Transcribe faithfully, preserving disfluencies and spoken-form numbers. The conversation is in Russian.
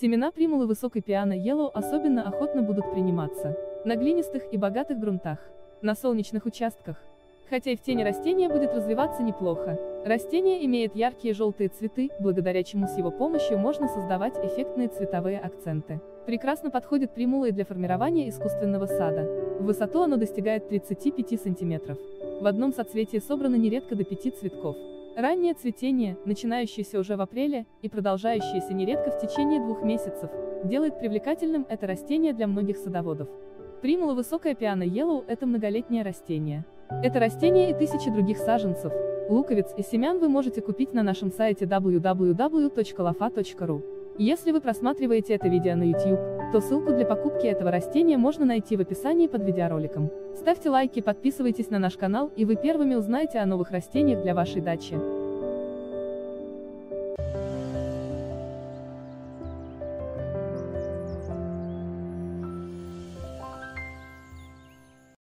Семена примулы высокой Piano Yellow особенно охотно будут приниматься на глинистых и богатых грунтах, на солнечных участках. Хотя и в тени растение будет развиваться неплохо. Растение имеет яркие желтые цветы, благодаря чему с его помощью можно создавать эффектные цветовые акценты. Прекрасно подходит примула и для формирования искусственного сада. В высоту оно достигает тридцати пяти сантиметров. В одном соцветии собрано нередко до пяти цветков. Раннее цветение, начинающееся уже в апреле и продолжающееся нередко в течение двух месяцев, делает привлекательным это растение для многих садоводов. Примула высокая Piano Yellow – это многолетнее растение. Это растение и тысячи других саженцев, луковиц и семян вы можете купить на нашем сайте дабл ю дабл ю дабл ю точка лофа точка ру. Если вы просматриваете это видео на YouTube, то ссылку для покупки этого растения можно найти в описании под видеороликом. Ставьте лайки, подписывайтесь на наш канал, и вы первыми узнаете о новых растениях для вашей дачи.